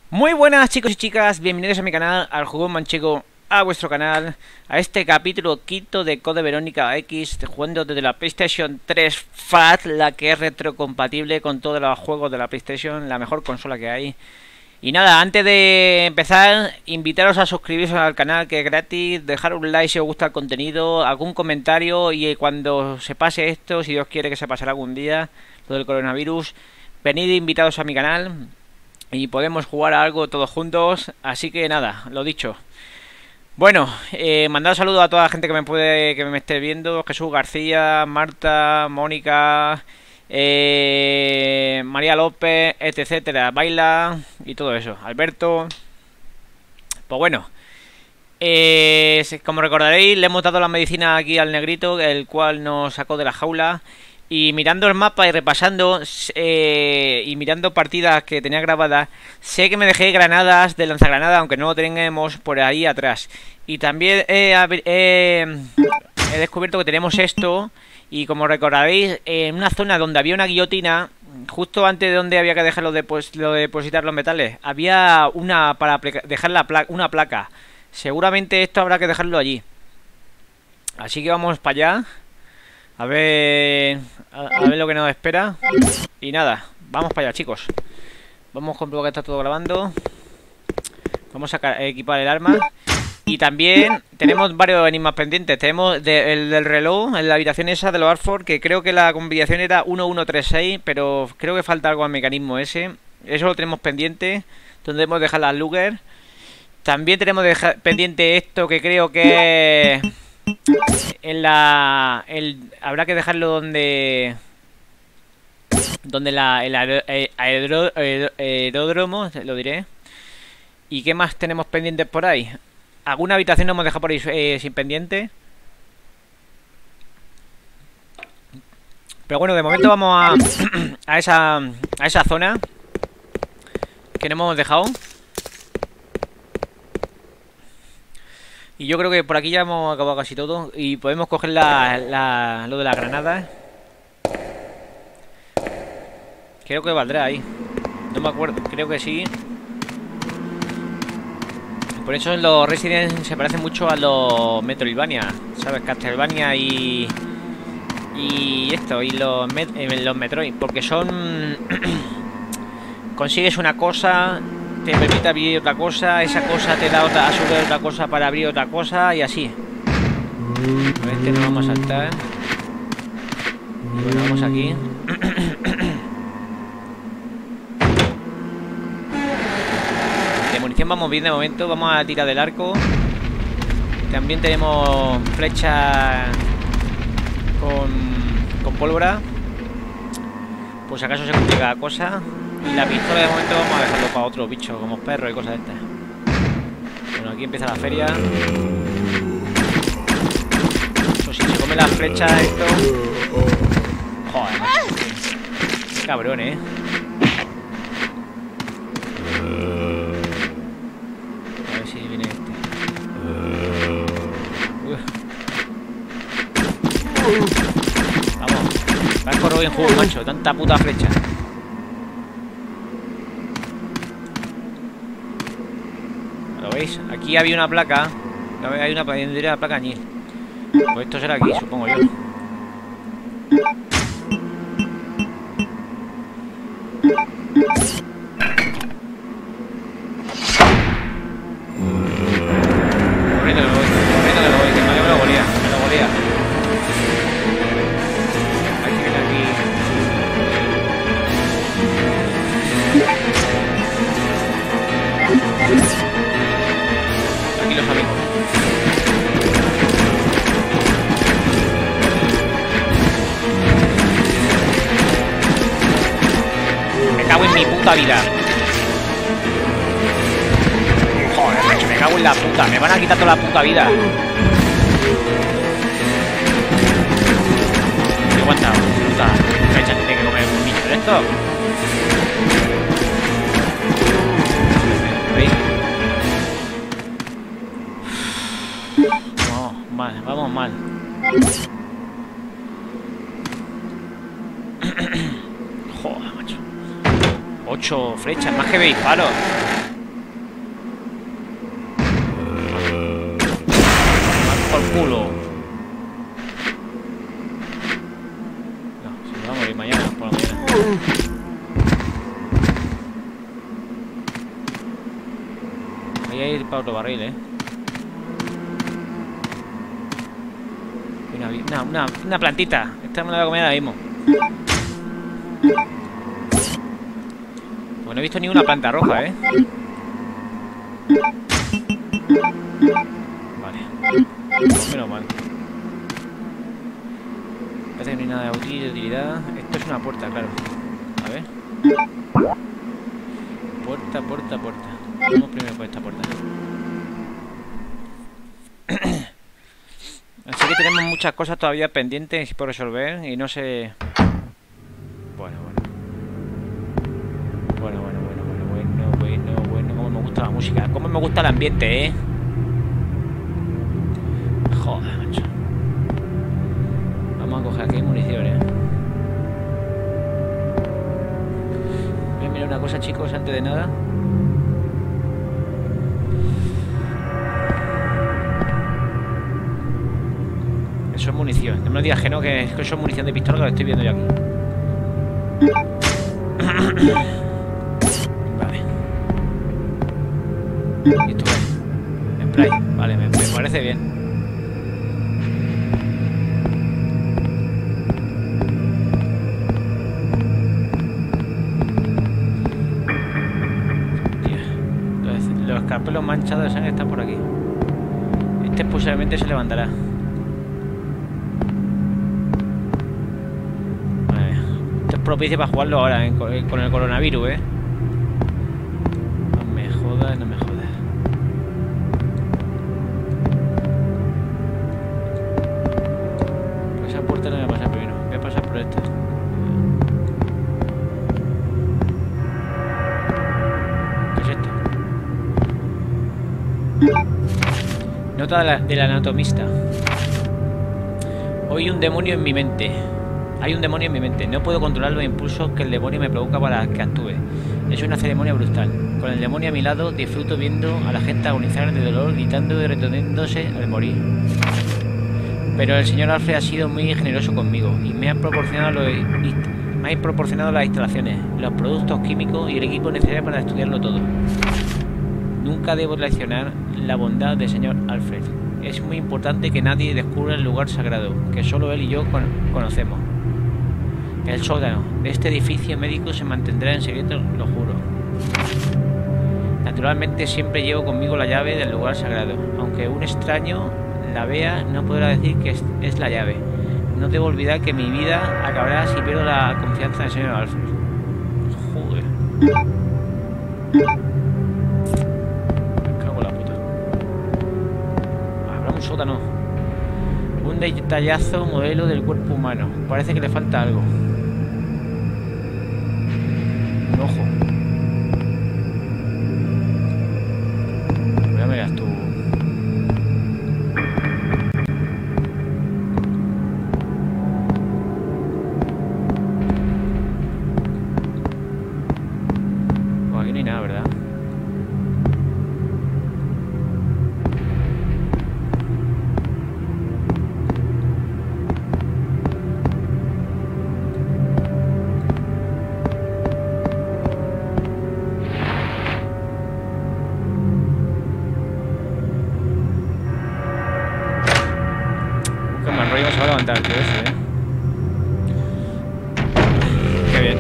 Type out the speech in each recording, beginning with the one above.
Muy buenas chicos y chicas, bienvenidos a mi canal, al Jugón Manchego, a vuestro canal, a este capítulo quinto de Code Verónica X, jugando desde la PlayStation 3 FAT, la que es retrocompatible con todos los juegos de la PlayStation, la mejor consola que hay. Y nada, antes de empezar, invitaros a suscribiros al canal, que es gratis, dejar un like si os gusta el contenido, algún comentario, y cuando se pase esto, si Dios quiere que se pasará algún día, lo del coronavirus, venid invitados a mi canal y podemos jugar a algo todos juntos. Así que nada, lo dicho. Bueno, mandar saludos a toda la gente que me esté viendo: Jesús García, Marta, Mónica, María López, etcétera, Baila y todo eso, Alberto. Pues bueno, como recordaréis, le hemos dado la medicina aquí al negrito, el cual nos sacó de la jaula. Y mirando el mapa y repasando y mirando partidas que tenía grabadas, sé que me dejé granadas de lanzagranada, aunque no lo tenemos por ahí atrás. Y también he descubierto que tenemos esto. Y como recordaréis, en una zona donde había una guillotina, justo antes de donde había que dejar lo de depositar los metales, había una para dejar una placa. Seguramente esto habrá que dejarlo allí. Así que vamos para allá. A ver lo que nos espera. Y nada, vamos para allá, chicos. Vamos a comprobar que está todo grabando. Vamos a equipar el arma. Y también tenemos varios enigmas pendientes. Tenemos el del reloj en la habitación esa de los Artford, que creo que la combinación era 1136, pero creo que falta algo al mecanismo ese. Eso lo tenemos pendiente, donde debemos dejar las Luger. También tenemos pendiente esto, que creo que habrá que dejarlo donde el aeródromo, lo diré. ¿Y qué más tenemos pendientes por ahí? ¿Alguna habitación nos hemos dejado por ahí sin pendiente? Pero bueno, de momento vamos a esa zona que no hemos dejado. Y yo creo que por aquí ya hemos acabado casi todo. Y podemos coger lo de las granadas. Creo que valdrá ahí. No me acuerdo, creo que sí. Por eso los Resident se parecen mucho a los Metroidvania, ¿sabes? Castlevania y esto, y los Metroid. Porque son... consigues una cosa, te permite abrir otra cosa, esa cosa te da a su vez otra cosa para abrir otra cosa, y así. A este no vamos a saltar. Y bueno, vamos aquí. De munición vamos bien de momento. Vamos a tirar del arco. También tenemos flechas con pólvora, pues acaso se complica la cosa. Y la pistola de momento vamos a dejarlo para otros bichos, como perros y cosas de estas. Bueno, aquí empieza la feria. Pues si se come las flechas esto... Joder, qué cabrón, A ver si viene este. Vamos, vas con Robin Hood, macho, tanta puta flecha. ¿Lo veis? Aquí había una placa. Hay una placa allí. Pues esto será aquí, supongo yo. Corriendo que lo voy, que me lo golea. Hay que ver aquí. Aquí los amigos. Me cago en mi puta vida. Joder, macho, me cago en la puta. Me van a quitar toda la puta vida. Me aguanta, puta flecha, tiene que comer un bicho de esto. ¿Veis? No, mal, vamos mal. Joder, macho. 8 flechas, más que me disparo. morir mañana, por la mañana. Ahí hay para otro barril, Una plantita. Esta me la voy a comer ahora mismo. Pues no he visto ni una planta roja, Vale. Menos mal. Parece que no hay nada de utilidad. Esto es una puerta, claro. A ver. Puerta. Vamos primero por esta puerta. Así que tenemos muchas cosas todavía pendientes por resolver y no sé... Bueno. Cómo me gusta la música. Cómo me gusta el ambiente, Joder, macho. Vamos a coger aquí municiones. Voy a mirar una cosa, chicos, antes de nada. Eso es munición. No me digas que no, que eso es munición de pistola, que lo estoy viendo yo aquí. Vale. Y esto es spray. Vale, me parece bien. Los carpelos manchados de sangre están por aquí. Este posiblemente se levantará. Esto es propicio para jugarlo ahora con el coronavirus, No me jodas. Por esa puerta no voy a pasar primero. Voy a pasar por esta. ¿Qué es esto? Nota del anatomista. Hoy hay un demonio en mi mente. No puedo controlar los impulsos que el demonio me provoca para que actúe. Es una ceremonia brutal. Con el demonio a mi lado, disfruto viendo a la gente agonizar de dolor, gritando y reteniéndose al morir. Pero el señor Alfred ha sido muy generoso conmigo y me ha proporcionado las instalaciones, los productos químicos y el equipo necesario para estudiarlo todo. Nunca debo traicionar la bondad del señor Alfred. Es muy importante que nadie descubra el lugar sagrado, que solo él y yo conocemos. El sótano de este edificio médico se mantendrá en secreto, lo juro. Naturalmente siempre llevo conmigo la llave del lugar sagrado. Aunque un extraño la vea, no podrá decir que es la llave. No debo olvidar que mi vida acabará si pierdo la confianza del señor Alfred. Joder. Me cago en la puta. Habrá un sótano. Un detallazo modelo del cuerpo humano. Parece que le falta algo. Un ojo. Ya me verás tú. Pues aquí no hay nada, ¿verdad? Se va a levantar el tío ese, Qué bien.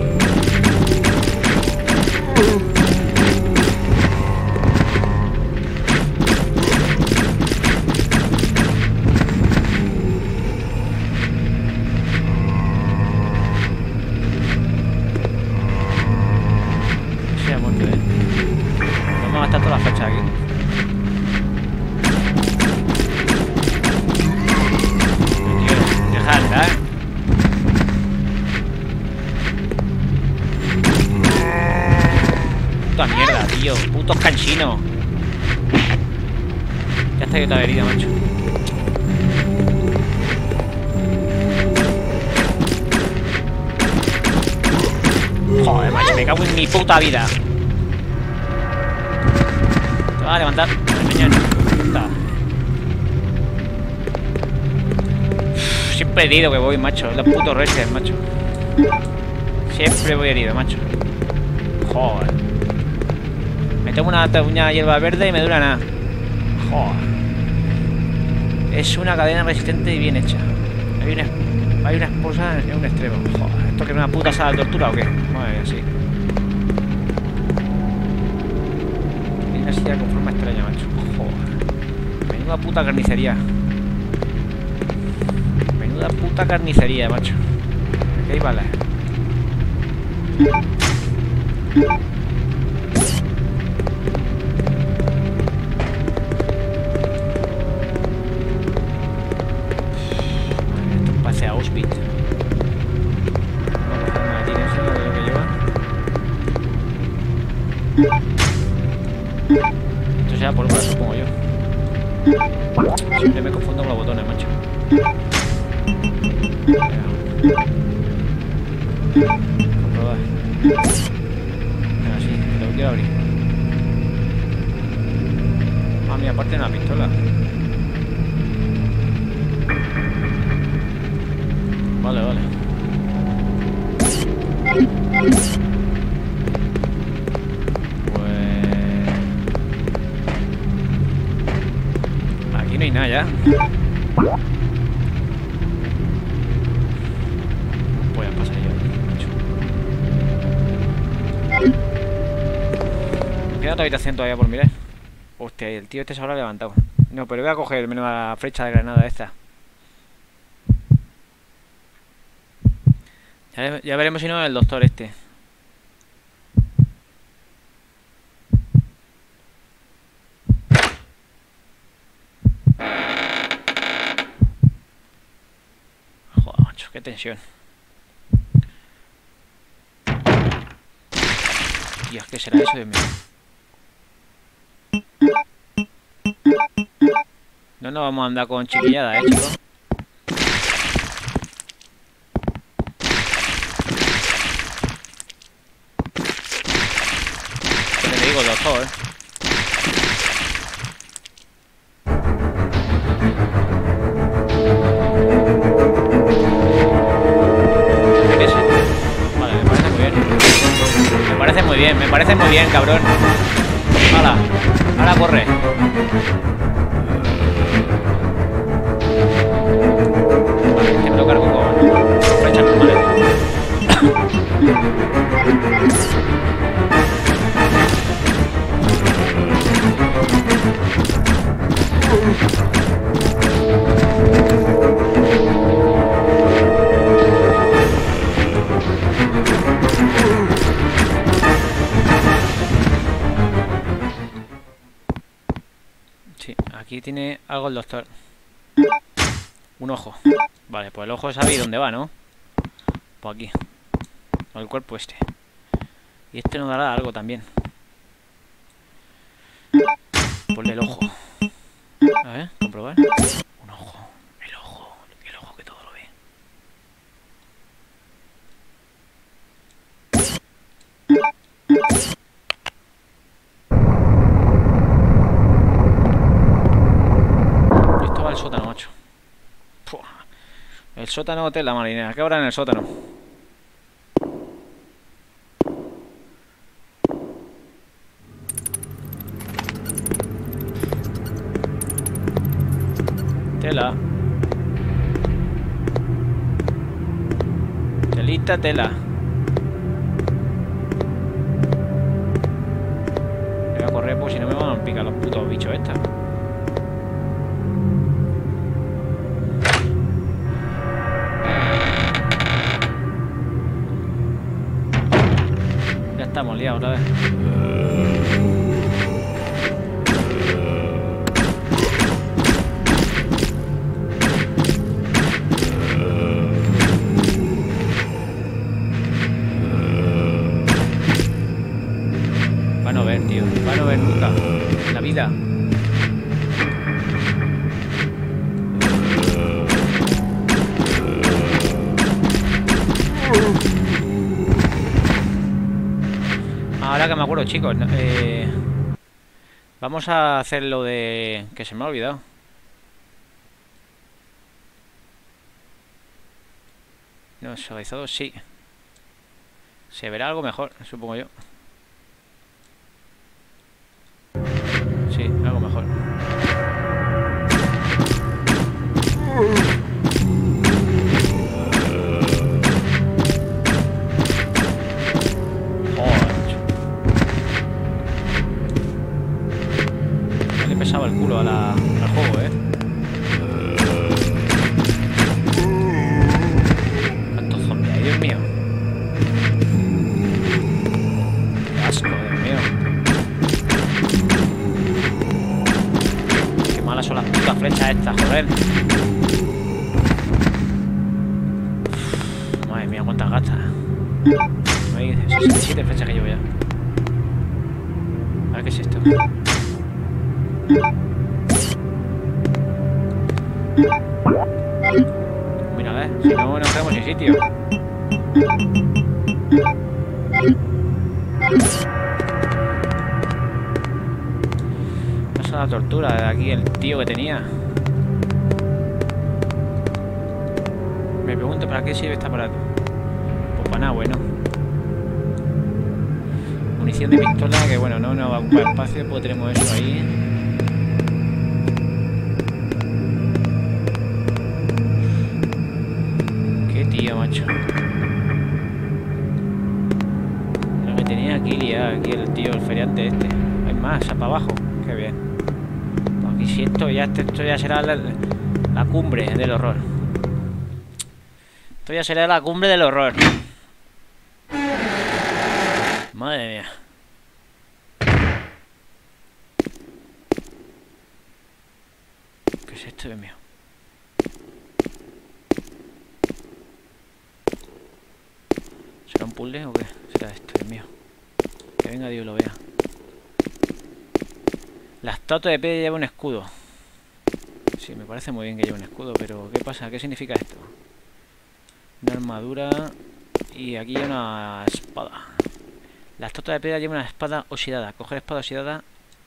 Se ha muerto, Vamos a gastar todas las flechas aquí. Puta mierda, tío. Putos canchinos. Ya está yo toda herida, macho. Joder, macho, me cago en mi puta vida. Te vas a levantar mañana. Siempre he dicho que voy, macho. Los putos reses, macho. Siempre voy herido, macho. Joder. Me tomo una hierba verde y me dura nada. Joder. Es una cadena resistente y bien hecha. Hay una esposa en un extremo. Joder, ¿esto que es una puta sala de tortura o qué? Madre mía, sí. Hay una silla con forma extraña, macho. Joder. Menuda puta carnicería. Menuda puta carnicería, macho. Aquí hay balas. Esto parece a Auschwitz. No coger una tira esa de lo que lleva. Esto será pólvora, supongo yo. Siempre me confundo con los botones, macho. Comprobar. Venga, sí, que lo quiero abrir. Ah, mira, aparte de una pistola. Vale, vale. Pues... aquí no hay nada ya. Voy a pasar yo aquí, macho. Queda otra habitación todavía por mirar. Hostia, el tío este se habrá levantado. No, pero voy a coger menos la flecha de granada esta. Ya veremos si no es el doctor este. Joder, macho, qué tensión. Dios, ¿qué será eso, Dios mío? No nos vamos a andar con chiquilladas, chicos. ¿Qué te digo, doctor? ¿Qué es? Vale, me parece muy bien. Me parece muy bien, cabrón. ¡Hala! ¡Hala, corre! Vale, este me lo cargo con flechas normales. Sí, aquí tiene algo el doctor. Un ojo. Vale, pues el ojo sabe dónde va, ¿no? Pues aquí. O el cuerpo este. Y este nos dará algo también. Ponle el ojo. A ver, comprobar. Un ojo. El ojo. El ojo que todo lo ve. Esto va al sótano, macho. Puh. El sótano hotel la marinera. ¿Qué habrá en el sótano? Tela. Telita, tela. Voy a correr pues si no me van a picar los putos bichos estos. Ya estamos liados otra vez. Tío, va a no ver nunca en la vida. Ahora que me acuerdo, chicos, vamos a hacer lo de... que se me ha olvidado. No, suavizado, sí. Se verá algo mejor, supongo yo. Sí, algo mejor. Le he pesado el culo al juego, ¿Cuántos zombies hay? Dios mío. Qué asco, Dios mío. Qué malas son las putas flechas estas, joder. Madre mía, cuántas gastas. No hay 67 flechas que llevo ya. A ver qué es esto. Mira, si no nos quedamos sin sitio. Esa es la tortura de aquí el tío que tenía. Me pregunto para qué sirve este aparato. Pues para nada bueno. Munición de pistola que bueno, no nos va a ocupar espacio, pues tenemos eso ahí. Tío, macho. Lo que tenía aquí liado, aquí el tío, el feriante este. Hay más, para abajo. Qué bien. Pues aquí si esto ya será la cumbre del horror. Esto ya será la cumbre del horror. Madre mía. ¿Qué es esto, Dios mío? ¿Será un puzzle o qué? Será esto, Dios mío. Que venga Dios y lo vea. La estatua de Pedro lleva un escudo. Sí, me parece muy bien que lleve un escudo, pero ¿qué pasa? ¿Qué significa esto? Una armadura y aquí hay una espada. La estatua de piedra lleva una espada oxidada. Coger espada oxidada.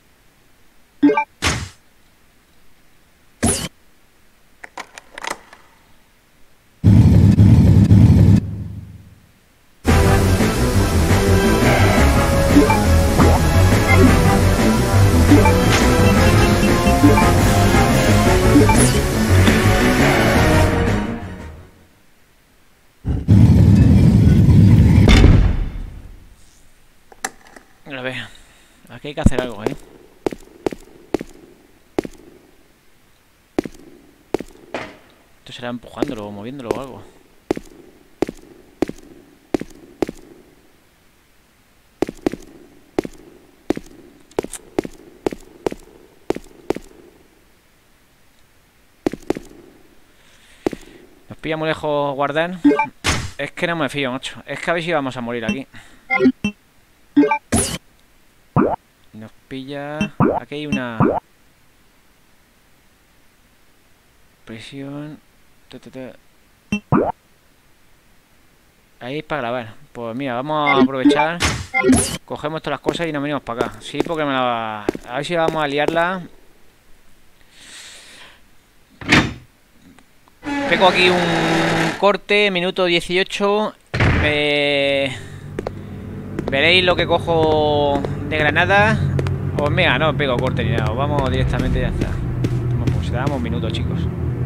A ver, aquí hay que hacer algo, ¿eh? Esto será empujándolo o moviéndolo o algo. Nos pilla muy lejos guardar. Es que no me fío, macho. Es que a ver si vamos a morir aquí. Nos pilla... Aquí hay una... Presión... Ahí es para grabar. Pues mira, vamos a aprovechar. Cogemos todas las cosas y nos venimos para acá. Sí, porque me la... A ver si vamos a liarla. Tengo aquí un corte, minuto 18. Veréis lo que cojo de granada. Pues mira, no pego corte ni nada. Vamos directamente y ya está. Pues damos un minuto, chicos.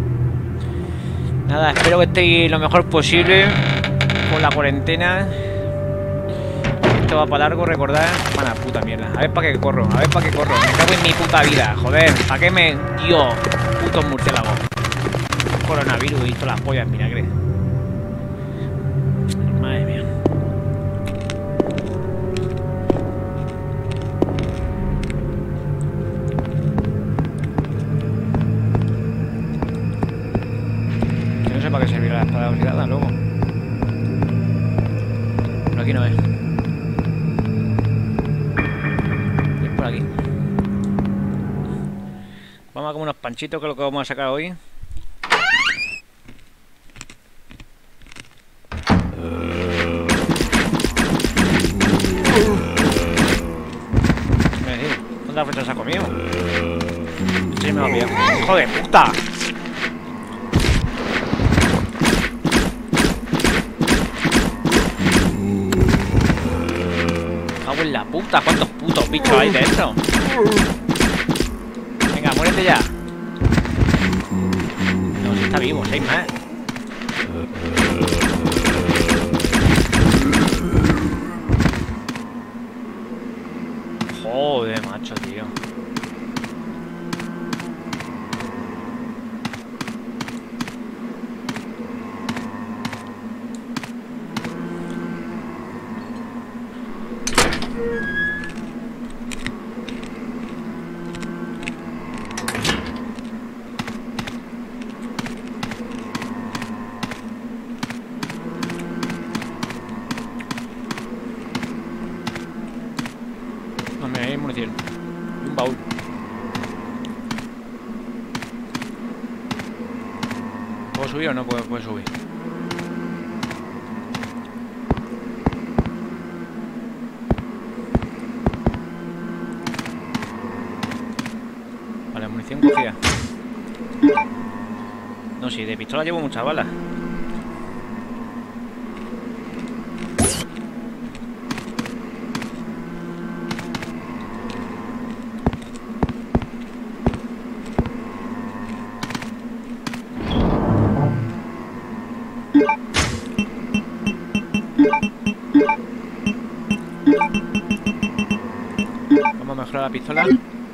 Nada, espero que estéis lo mejor posible con la cuarentena. Esto va para largo, recordad. Mana puta mierda. A ver para qué corro, a ver para qué corro. Me cago en mi puta vida, joder. ¿Para qué me... Dios, putos murciélagos. Coronavirus y todas las pollas en vinagre. Madre mía. Yo no sé para qué servirá la espada oxidada luego. Pero aquí no es. Es por aquí. Vamos a comer unos panchitos, que es lo que vamos a sacar hoy. ¿Cuántas flechas ha comido? Sí, me lo ha pillado. ¡Hijo de puta! en la puta. ¿Cuántos putos bichos hay dentro? Venga, muérete ya. No, si está vivo, 6 más. Joder, macho, tío. No, mira, hay munición. Y un baúl. ¿Puedo subir o no puedo subir? Vale, munición cogida. No, sí, de pistola llevo muchas balas. Vamos a mejorar la pistola.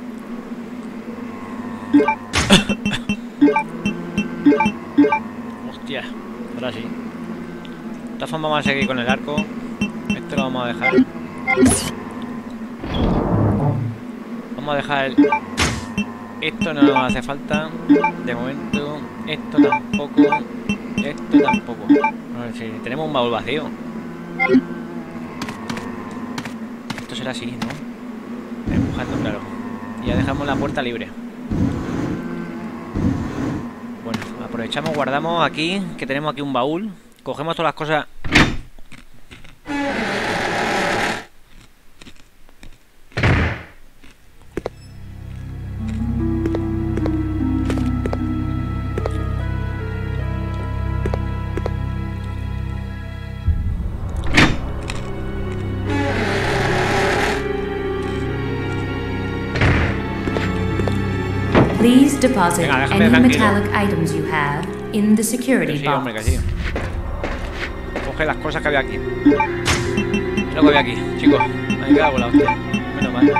Hostia, ahora sí. De todas formas vamos a seguir con el arco. Esto lo vamos a dejar. Vamos a dejar esto, no nos hace falta de momento. Esto tampoco. Esto tampoco. A ver si tenemos un baúl vacío. Esto será así, ¿no? Empujando, claro. Y ya dejamos la puerta libre. Bueno, aprovechamos, guardamos aquí, que tenemos aquí un baúl. Cogemos todas las cosas. Please deposit Venga, déjame any tranquilo. metallic items you have in the security Sí, hombre, que box. sí. Coge las cosas que había aquí. Es lo que había aquí, chicos. Me he quedado con la hostia. Menos mal.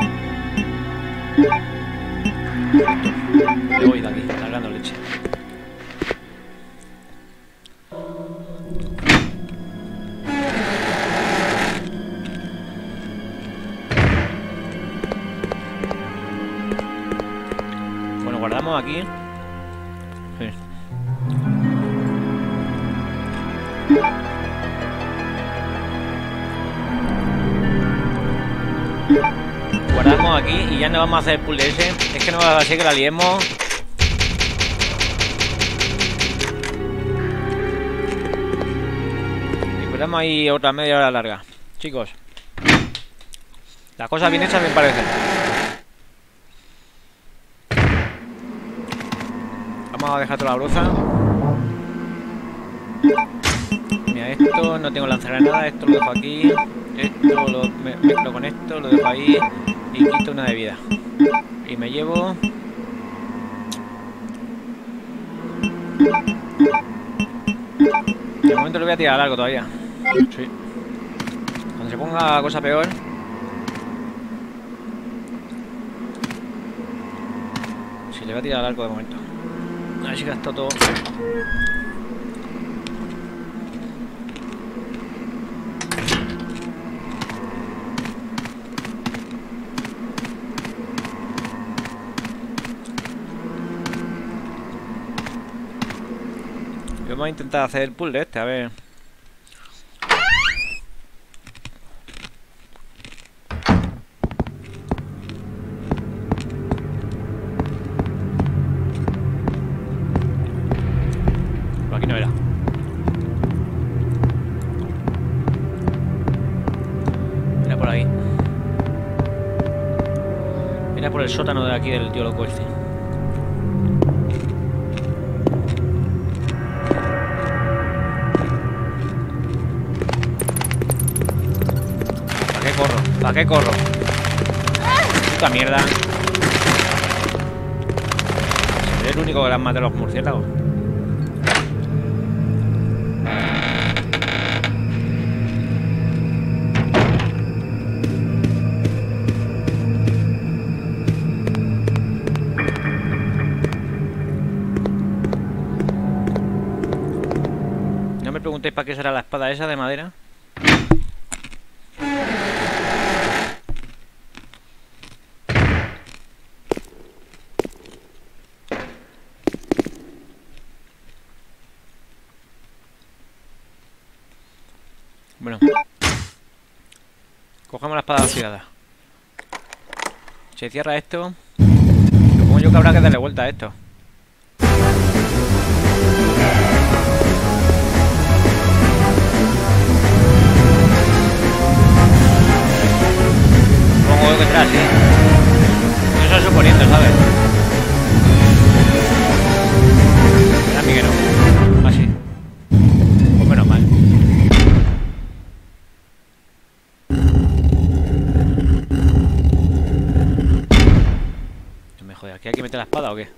Me voy de aquí, largando leche. Bueno, guardamos aquí. Sí. Guardamos aquí y ya no vamos a hacer el puzzle ese. Es que no va a ser que la liemos. Y esperamos ahí otra media hora larga. Chicos, las cosas bien hechas me parecen. Vamos a dejar toda la broza. Mira, esto no tengo lanzagranadas, esto lo dejo aquí. Esto lo mezclo con esto, lo dejo ahí. Y quito una de vida. Y me llevo... De momento lo voy a tirar largo todavía. Sí. Cuando se ponga la cosa peor... Sí, le voy a tirar largo de momento. A ver si gasto todo. Vamos a intentar hacer el puzzle este, a ver. Por aquí no era. Era por ahí. Era por el sótano de aquí del tío loco este. corro? ¿Para qué corro? Puta mierda. Seré el único que le han matado a los murciélagos. No me preguntéis para qué será la espada esa de madera. Bueno, cogemos la espada oxidada. Se cierra esto. Supongo yo que habrá que darle vuelta a esto. Supongo que será así. Eso es suponiendo, ¿sabes? A mí que no. Así. Pues menos mal. Joder, ¿aquí hay que meter la espada o qué?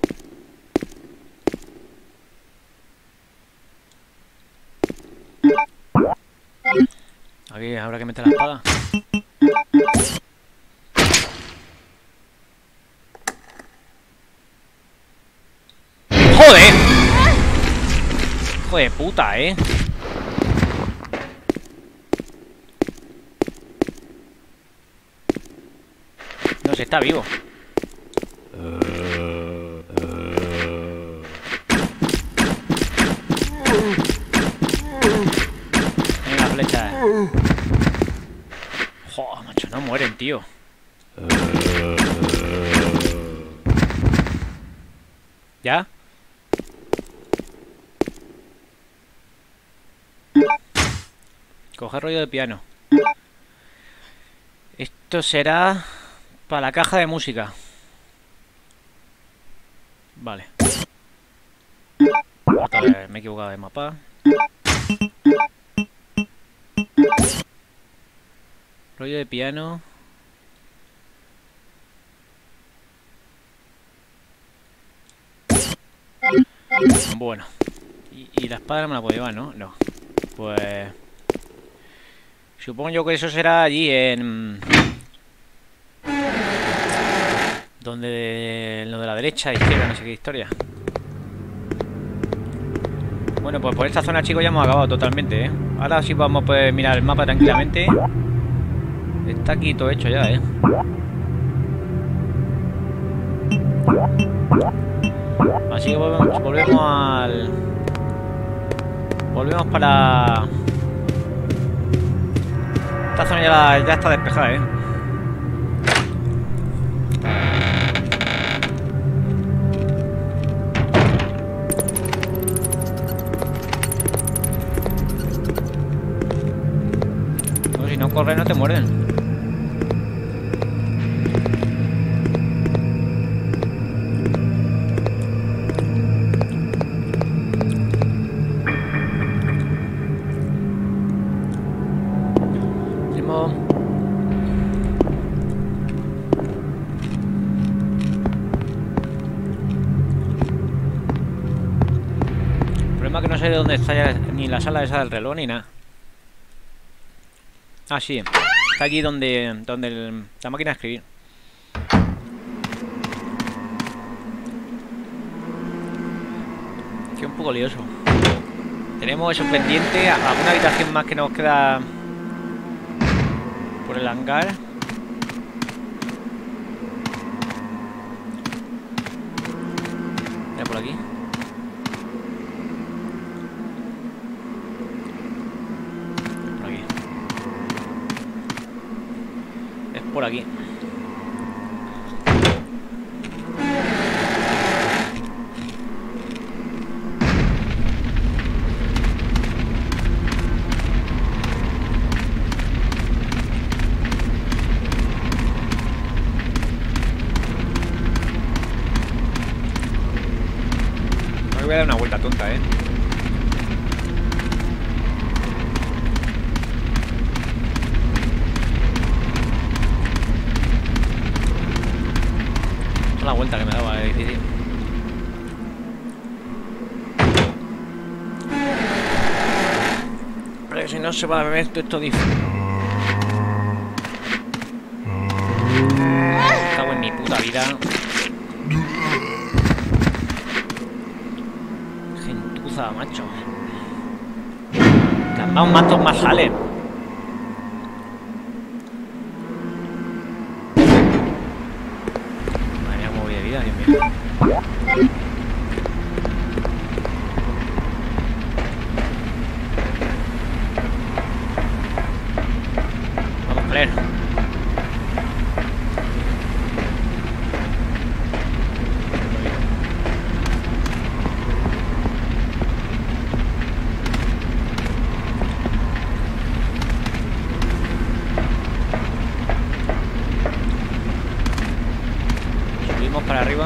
Aquí habrá que meter la espada. ¡Joder! Hijo de puta, No sé, está vivo. Venga, flecha. Joder, macho, no mueren, tío. ¿Ya? Coger rollo de piano. Esto será para la caja de música. Vale. Otra vez me he equivocado de mapa. Rollo de piano. Bueno. Y la espada no me la puedo llevar, ¿no? No. Pues... supongo yo que eso será allí en... donde... lo de la derecha, izquierda, no sé qué historia. Bueno, pues por esta zona, chicos, ya hemos acabado totalmente, Ahora sí vamos a poder mirar el mapa tranquilamente. Está aquí todo hecho ya, Así que volvemos al... volvemos para... esta zona ya está despejada, No, si no corres no te muerden. Que no sé de dónde está ya, ni la sala esa del reloj ni nada. Ah, sí. Está allí donde la máquina de escribir. Que un poco lioso. Tenemos eso pendiente. Alguna habitación más que nos queda por el hangar. Mira por aquí. Por aquí. Me voy a dar una vuelta tonta, la vuelta que me daba, es difícil. Pero si no se va a ver esto difícil. Cago en mi puta vida. Gentuza, macho. Más matos más salen. Madre mía, cómo voy de vida, Dios mío. Vamos, Claire. Para arriba.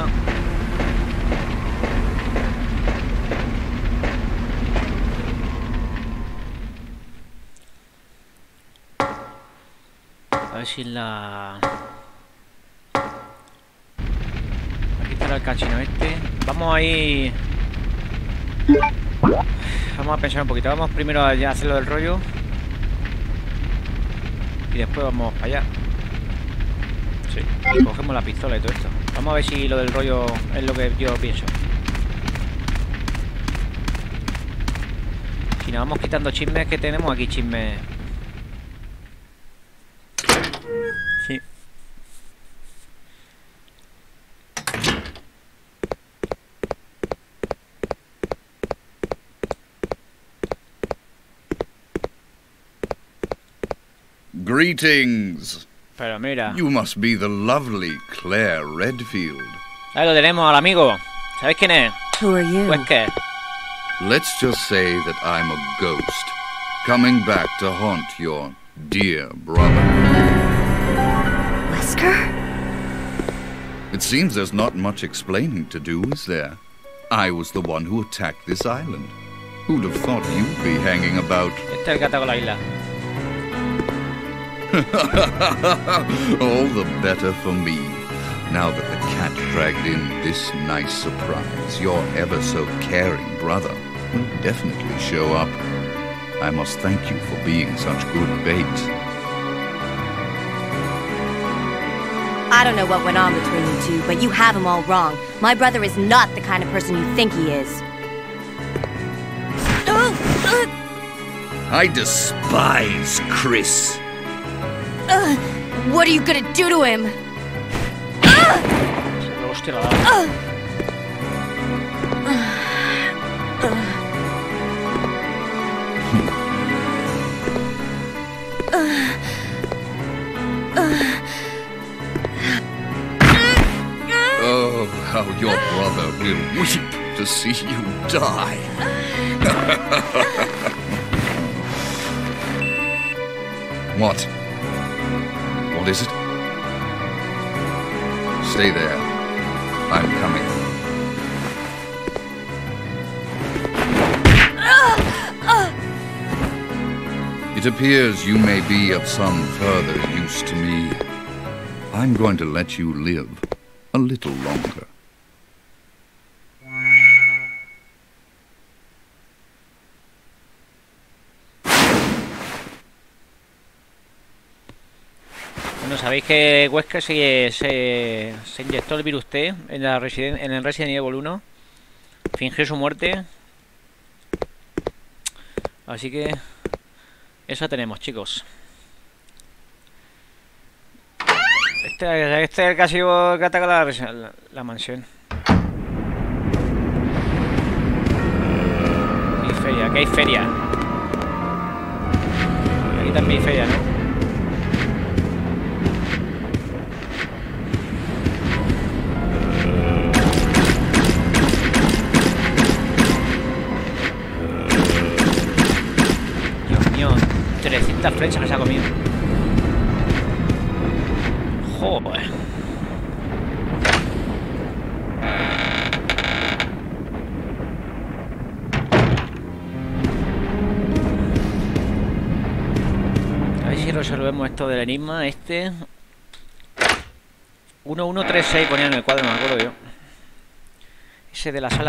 A ver si la... Aquí estará el cachino este. Vamos ahí. Vamos a pensar un poquito. Vamos primero a ya hacer lo del rollo. Y después vamos para allá. Sí. Y cogemos la pistola y todo esto. Vamos a ver si lo del rollo es lo que yo pienso. Si nos vamos quitando chismes, que tenemos aquí chismes. Sí. Greetings. Pero mira. You must be the lovely Claire Redfield. Ahí lo tenemos al amigo. ¿Sabéis quién es? Who are you? Wesker. Let's just say that I'm a ghost, coming back to haunt your dear brother. Wesker? It seems there's not much explaining to do, is there? I was the one who attacked this island. Who'd have thought you'd be hanging about? Este es el que atacó la isla. All the better for me. Now that the cat dragged in this nice surprise, your ever so caring brother will definitely show up. I must thank you for being such good bait. I don't know what went on between you two, but you have him all wrong. My brother is not the kind of person you think he is. I despise Chris. What are you gonna do to him? Hostia, la daba. Oh, how your brother will weep to see you die. What? What is it? Stay there. I'm coming. It appears you may be of some further use to me. I'm going to let you live a little longer. Bueno, sabéis que Wesker se inyectó el virus T en el Resident Evil 1. Fingió su muerte. Así que eso tenemos, chicos. Este es el que ha sido el que ataca la mansión. Y feria, aquí hay feria. Y aquí también hay feria, ¿no? Dios mío, 300 flechas que se ha comido. Joder. A ver si resolvemos esto del enigma este. 1136 ponía en el cuadro, me acuerdo yo. Ese de la sala.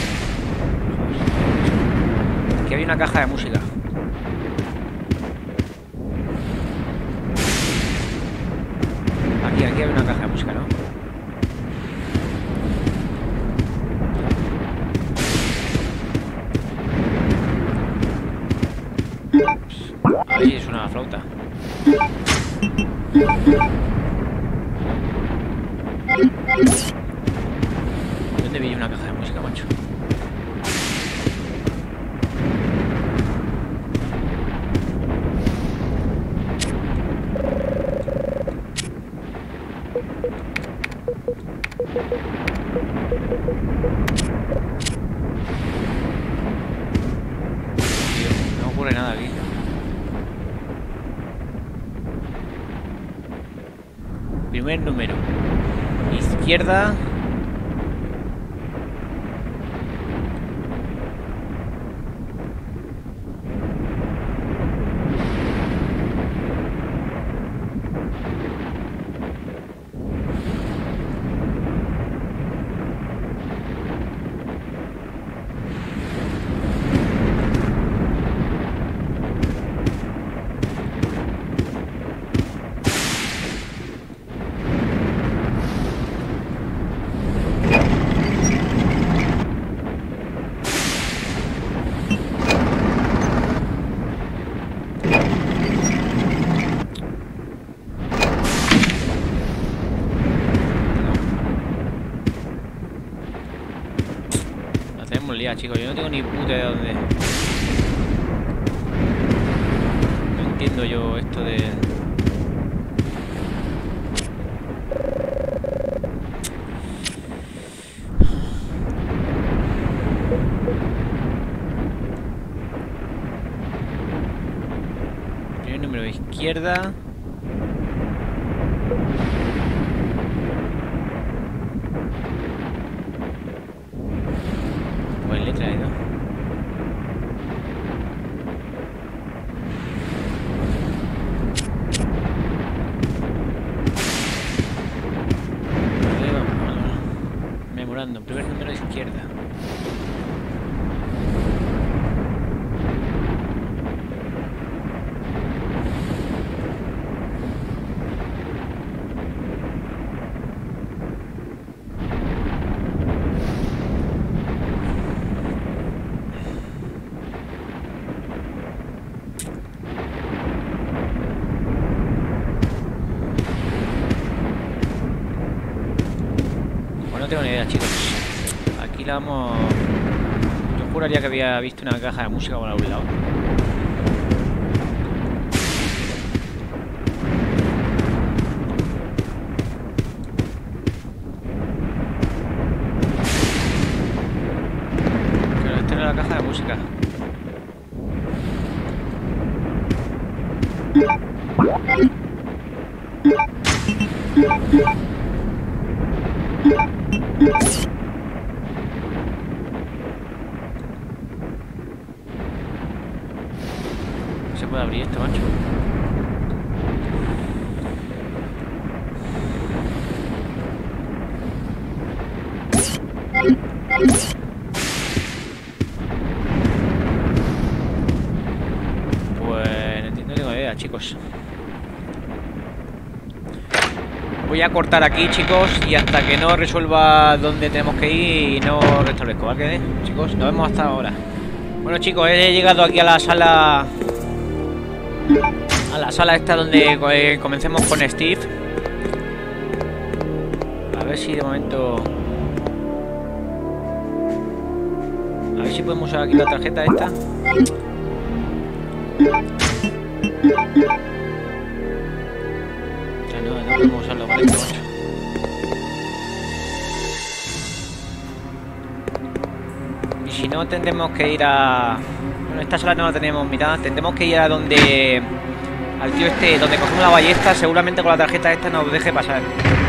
Aquí había una caja de música. Aquí había una caja de música, ¿no? Ahí es una flauta. ¿Dónde vi una caja de música, macho? Tío, no ocurre nada aquí. Primer número. Izquierda. Chicos, yo no tengo ni puta de dónde. No entiendo yo esto de... Primer número de izquierda. Pues letra de dos. Memorando, primer número de izquierda. No tengo ni idea, chicos. Aquí la vamos... Yo juraría que había visto una caja de música por algún lado. Pero esta era la caja de música. Se puede abrir esto, macho. Pues no tengo idea, chicos. Voy a cortar aquí, chicos, y hasta que no resuelva dónde tenemos que ir, no restablezco, ¿vale? Chicos, nos vemos hasta ahora. Bueno, chicos, he llegado aquí a la sala... A la sala esta donde comencemos con Steve. A ver si de momento... A ver si podemos usar aquí la tarjeta esta. No podemos usarlo con esto, macho. Y si no, tendremos que ir a... Bueno, esta sala no la tenemos mirada. Tendremos que ir a donde... Al tío este, donde cogemos la ballesta. Seguramente con la tarjeta esta nos deje pasar.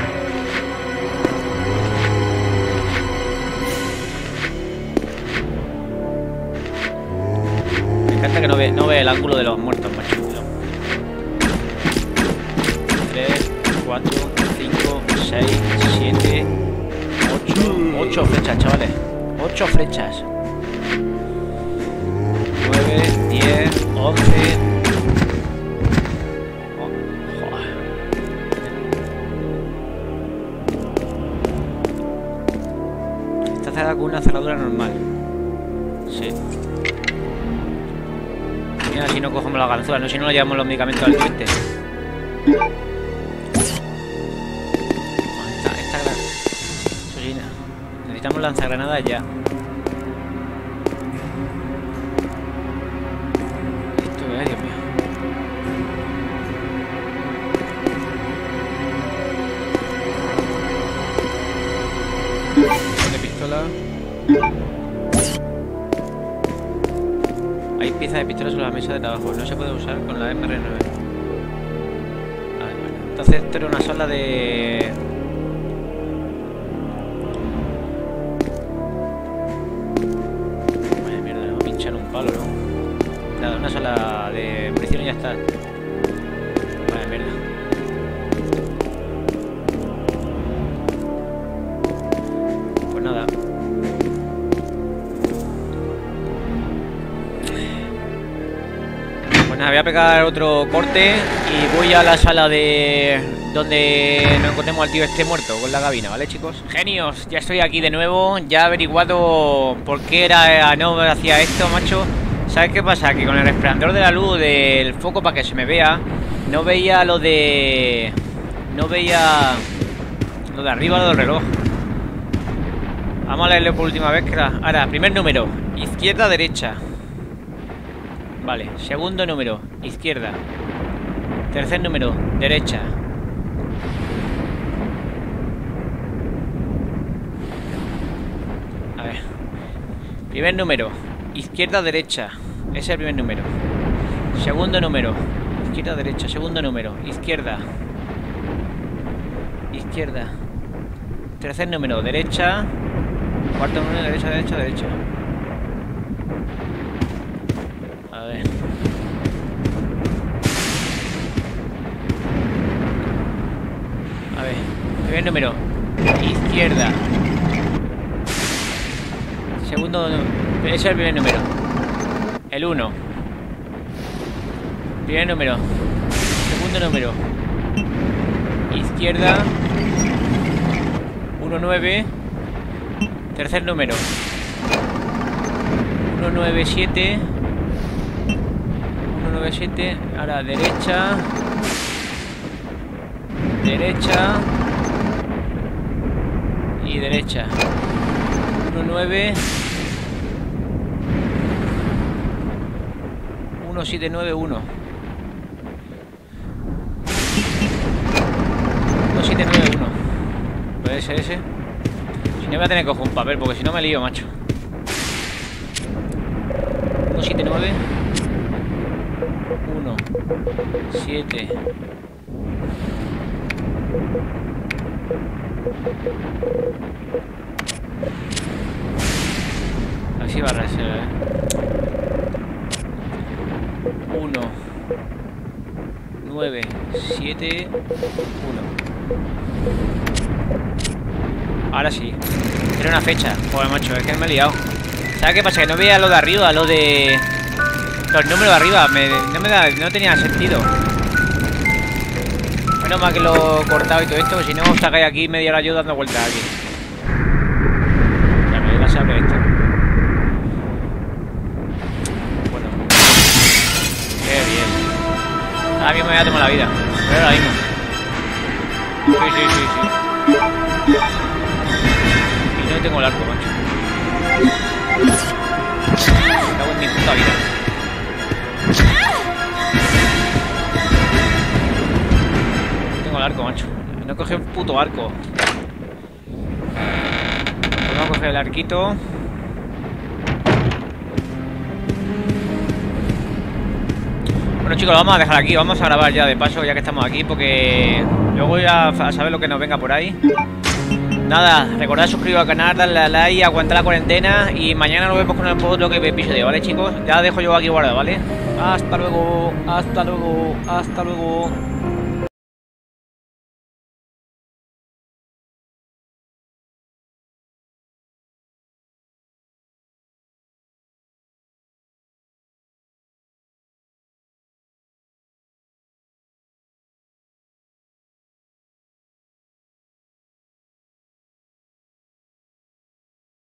Me encanta que no ve el ángulo de los muertos, macho. 3, 4, 5, 6, 7, 8 flechas, chavales. 8 flechas. 9, 10, 11. Está cerrada con una cerradura normal. Sí. Mira, si no cogemos la ganzúa, no, si no le llevamos los medicamentos al cliente. Esta granada. Solina. Necesitamos lanzagranadas ya. Esto es, Dios mío. De pistola. Hay piezas de pistola sobre la mesa de trabajo. No se puede usar con la MR9. Vale, vale. Entonces esto era una sala de... Vaya mierda, le voy a pinchar un palo, ¿no? Nada, una sala de munición y ya está. Vaya mierda. Pues nada. Nada, voy a pegar otro corte y voy a la sala de... donde nos encontremos al tío este muerto con la gabina, ¿vale, chicos? Genios, ya estoy aquí de nuevo. Ya he averiguado por qué no hacía esto, macho. ¿Sabes qué pasa? Que con el resplandor de la luz del foco para que se me vea, no veía lo de... no veía lo de arriba, lo del reloj. Vamos a leerlo por última vez. Ahora, primer número, izquierda, derecha. Vale, segundo número, izquierda. Tercer número, derecha. A ver. Primer número, izquierda, derecha. Ese es el primer número. Segundo número, izquierda, derecha. Segundo número, izquierda. Izquierda. Tercer número, derecha. Cuarto número, derecha, derecha, derecha. A ver. A ver. Primer número. Izquierda. Segundo. Ese es el primer número. El 1. Primer número. Segundo número. Izquierda. 1-9. Tercer número. 197. 197. Ahora derecha. Derecha. Y derecha. 19. 1791. 1791. Puede ser ese. Si no voy a tener que coger un papel porque si no me lío, macho. 179. 1 7. Así va a ser, 1 9 7 1. Ahora sí. Tiene una fecha. Joder, macho, es que me he liado. ¿Sabes qué pasa? Que no veía lo de arriba, lo de... los números de arriba. No tenía sentido. Menos mal que lo he cortado y todo esto. Si no, os sacáis aquí media hora yo dando vueltas aquí. Ya me la sabe esto. Bueno. Qué bien. Ahora mismo ya tengo la vida. Pero ahora mismo. Sí. Y no tengo el arco, macho. Cago en mi puta vida. No tengo el arco, macho. No coge un puto arco. Vamos a coger el arquito. Bueno, chicos, lo vamos a dejar aquí. Vamos a grabar ya de paso, ya que estamos aquí, porque luego ya a saber lo que nos venga por ahí. Nada, recordad suscribiros al canal, darle a like, aguantar la cuarentena. Y mañana nos vemos con el otro episodio, ¿vale, chicos? Ya dejo yo aquí guardado, ¿vale? Hasta luego, hasta luego, hasta luego.